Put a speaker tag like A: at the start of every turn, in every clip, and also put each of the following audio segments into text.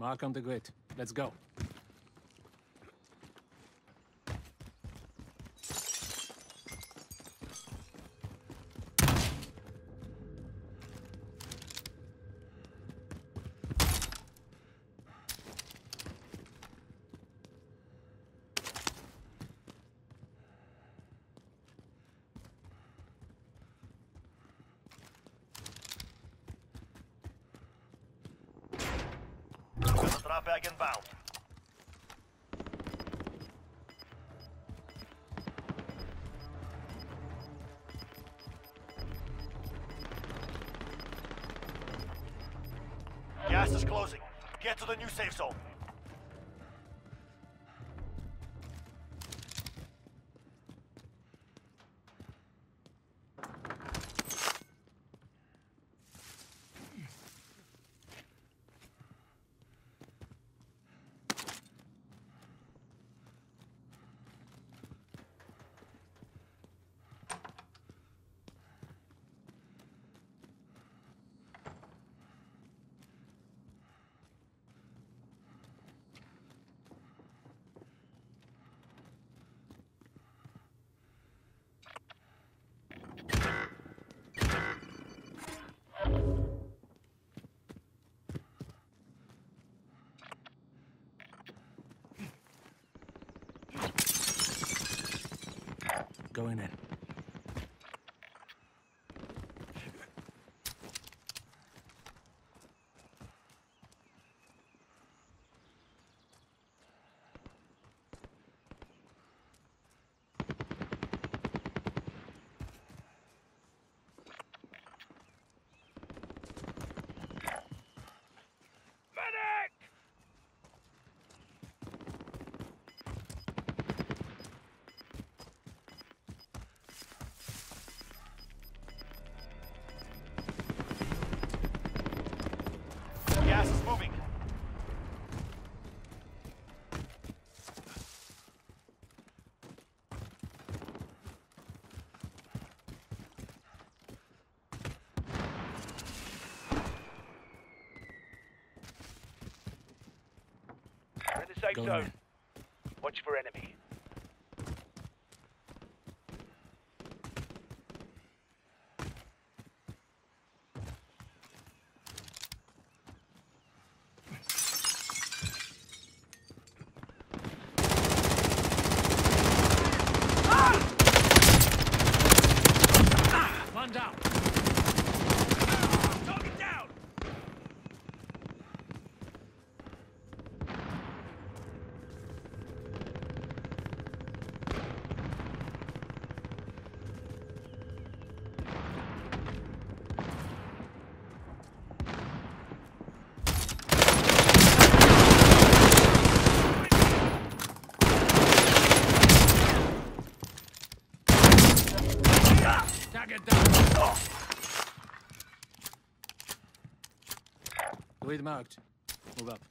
A: Mark on the grid. Let's go.
B: Drop bag inbound. Gas is closing. Get to the new safe zone.
A: Going in.
B: Gas is moving.
C: We're in the safe
A: Going
C: zone.
A: in.
C: Watch for enemy.
A: One down.
C: Target down!
A: Target down. Grid marked. Move up.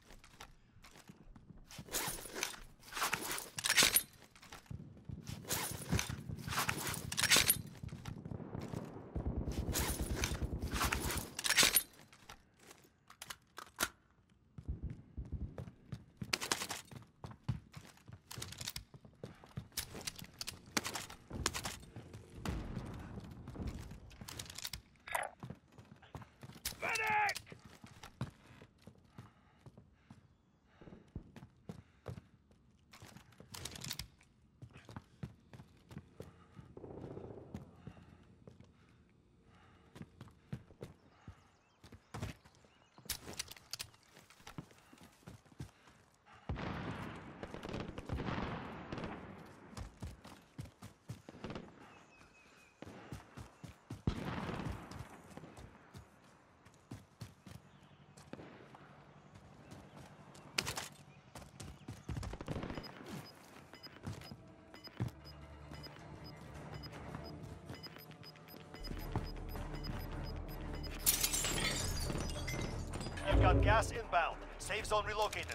C: Medic!
B: You've got gas inbound. Safe zone relocated.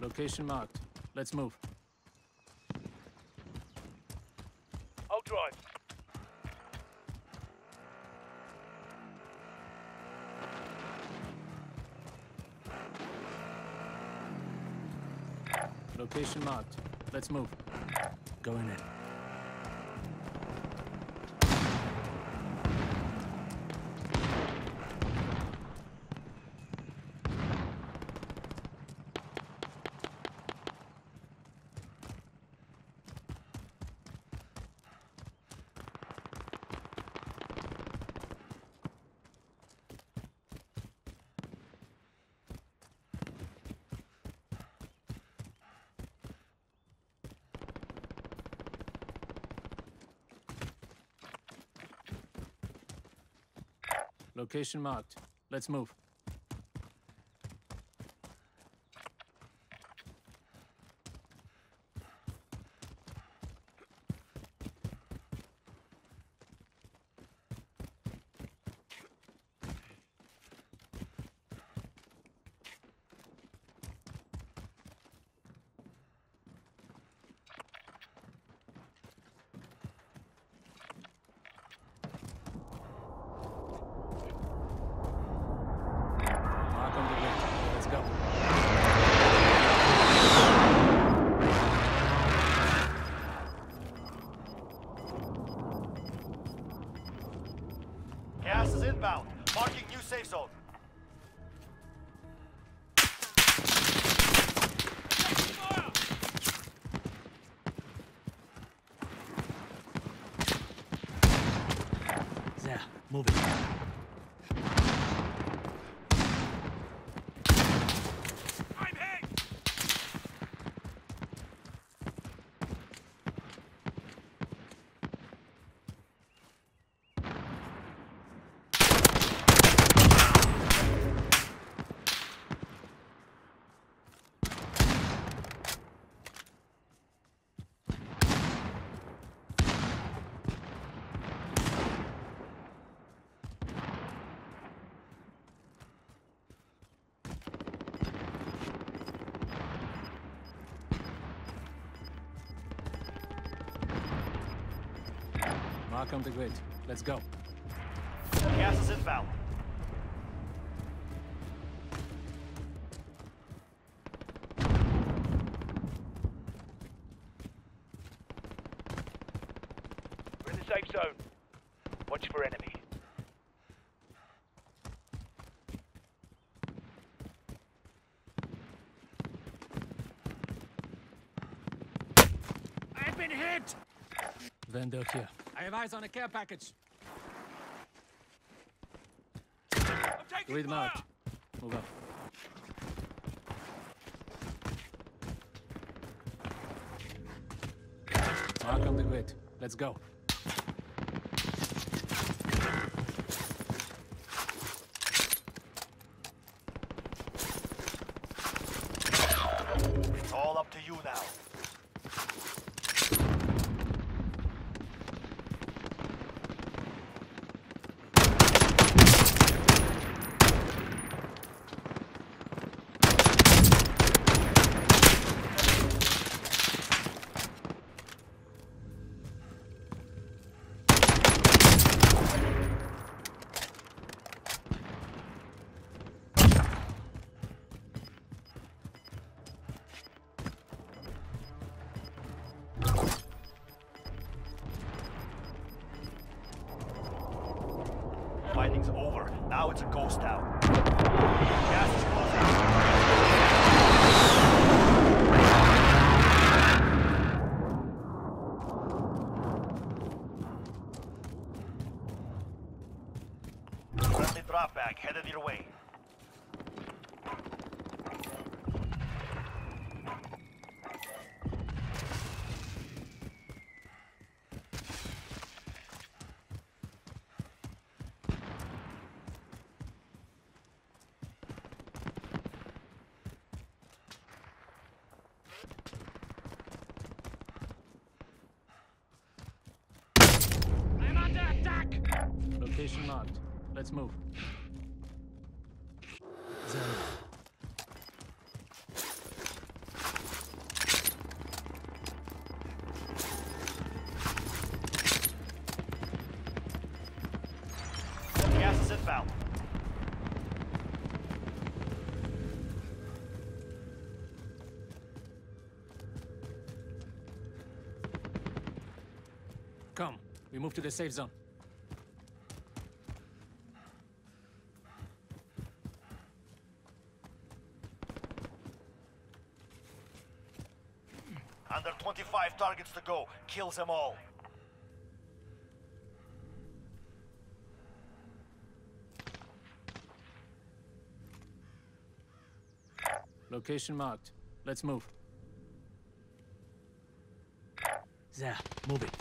A: Location marked. Let's move.
C: I'll drive.
A: Location marked. Let's move. Going in. Location marked. Let's move. Mark on the grid. Let's go.
B: Gas is inbound. Marking new safe zone.
A: There. Moving.
C: I'm hit!
A: Mark on the grid. Let's go.
B: Gas is inbound.
C: We're in the safe zone. Watch for enemy.
A: I've been hit! Vendor here. I have eyes on a care package.
C: I'm taking
A: Read them
C: fire!
A: out. Move up. Mark on the grid. Let's go.
B: It's all up to you now. Fighting's over. Now it's a ghost town. Gas is closing. Friendly drop bag headed your way.
A: I'm under attack! Location marked. Let's move. There.
B: inbound.
A: Come, we move to the safe zone.
B: Under 25 targets to go. Kills them all.
A: Location marked. Let's move. There, move it.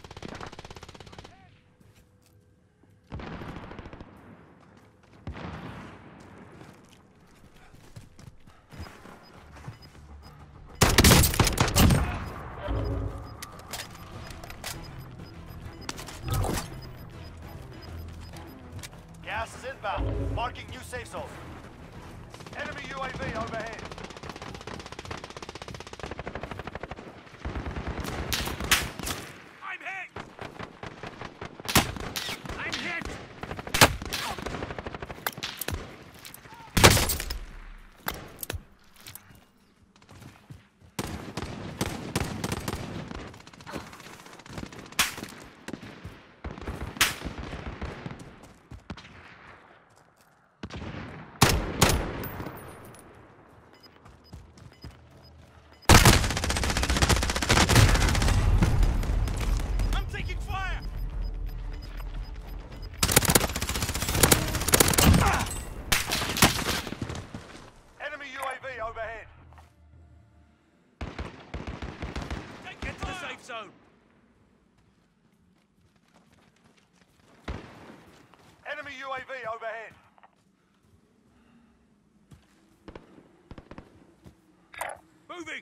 B: Gas is inbound. Marking new safe zone. Enemy UAV overhead.
A: I'm hit! I'm hit! I'm taking fire!
B: Enemy UAV overhead.
C: Get to the safe zone.
B: Enemy UAV overhead.
C: Moving.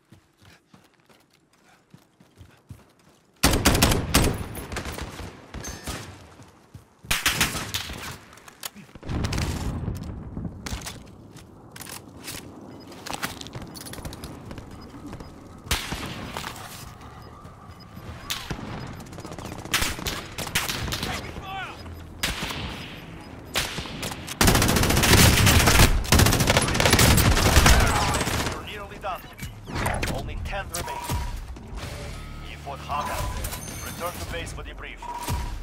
C: Taking fire.
B: You're nearly done. Only 10 remain. You fought hard out there. Return to base for debrief.